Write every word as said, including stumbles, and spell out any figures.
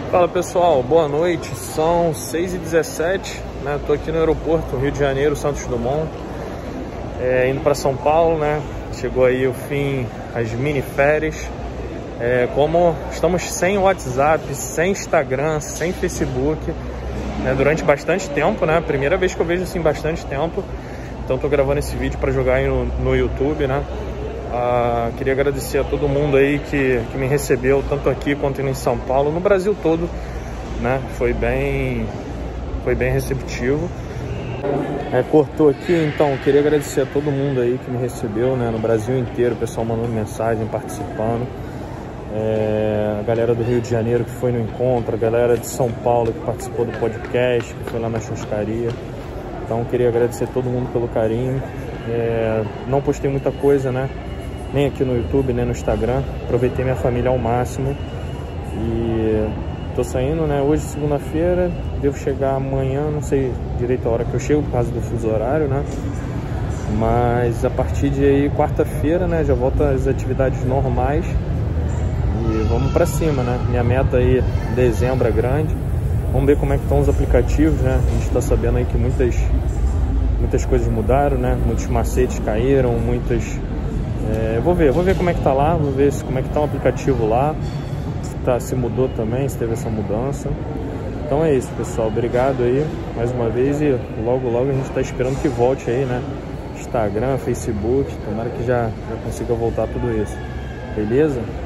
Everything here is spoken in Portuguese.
Fala pessoal, boa noite, são seis e dezessete, né? Tô aqui no aeroporto Rio de Janeiro, Santos Dumont, é, indo para São Paulo, né? Chegou aí o fim, as mini férias. É, como estamos sem WhatsApp, sem Instagram, sem Facebook, né? Durante bastante tempo, né? Primeira vez que eu vejo assim bastante tempo, então tô gravando esse vídeo para jogar aí no, no YouTube, né? Ah, queria agradecer a todo mundo aí que, que me recebeu, tanto aqui quanto em São Paulo, no Brasil todo, né? Foi bem, foi bem receptivo. É, cortou aqui, então queria agradecer a todo mundo aí que me recebeu, né? No Brasil inteiro, o pessoal mandando mensagem, participando. É, a galera do Rio de Janeiro que foi no encontro, a galera de São Paulo que participou do podcast, que foi lá na churrascaria. Então queria agradecer a todo mundo pelo carinho. É, não postei muita coisa, né? Nem aqui no YouTube, nem no Instagram. Aproveitei minha família ao máximo. E tô saindo, né? Hoje, segunda-feira. Devo chegar amanhã, não sei direito a hora que eu chego por causa do fuso horário, né? Mas a partir de aí, quarta-feira, né? Já volto às atividades normais. E vamos pra cima, né? Minha meta aí, dezembro é grande. Vamos ver como é que estão os aplicativos, né? A gente tá sabendo aí que muitas, muitas coisas mudaram, né? Muitos macetes caíram, muitas... É, vou ver, vou ver como é que tá lá, vou ver se, como é que tá o aplicativo lá, se, tá, se mudou também, se teve essa mudança. Então é isso, pessoal, obrigado aí mais uma vez e logo logo a gente tá esperando que volte aí, né? Instagram, Facebook, tomara que já, já consiga voltar tudo isso, beleza?